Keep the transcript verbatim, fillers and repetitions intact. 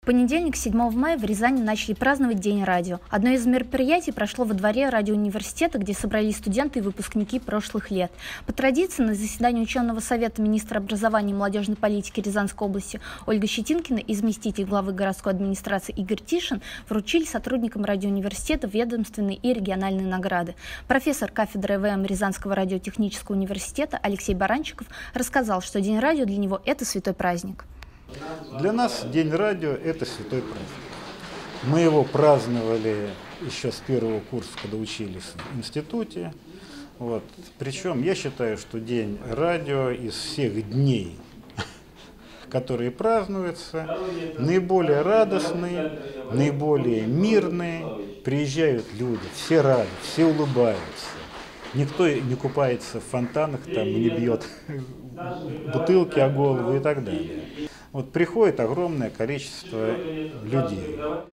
понедельник, седьмого мая, в Рязани начали праздновать День радио. Одно из мероприятий прошло во дворе радиоуниверситета, где собрались студенты и выпускники прошлых лет. По традиции, на заседании ученого совета министра образования и молодежной политики Рязанской области Ольга Щетинкина и заместитель главы городской администрации Игорь Тишин вручили сотрудникам радиоуниверситета ведомственные и региональные награды. Профессор кафедры э вэ эм Рязанского радиотехнического университета Алексей Баранчиков рассказал, что День радио для него – это святой праздник. Для нас День радио – это святой праздник. Мы его праздновали еще с первого курса, когда учились в институте. Вот. Причем я считаю, что День радио из всех дней, которые празднуются, наиболее радостный, наиболее мирный. Приезжают люди, все рады, все улыбаются. Никто не купается в фонтанах, там, не бьет бутылки о голову и так далее. Вот приходит огромное количество людей.